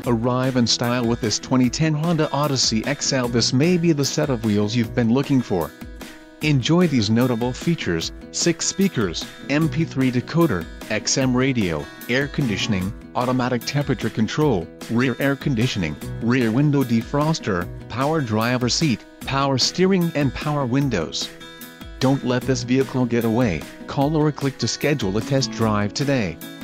Arrive in style with this 2010 Honda Odyssey XL. This may be the set of wheels you've been looking for. Enjoy these notable features: 6 speakers, MP3 decoder, XM radio, air conditioning, automatic temperature control, rear air conditioning, rear window defroster, power driver seat, power steering and power windows. Don't let this vehicle get away. Call or click to schedule a test drive today.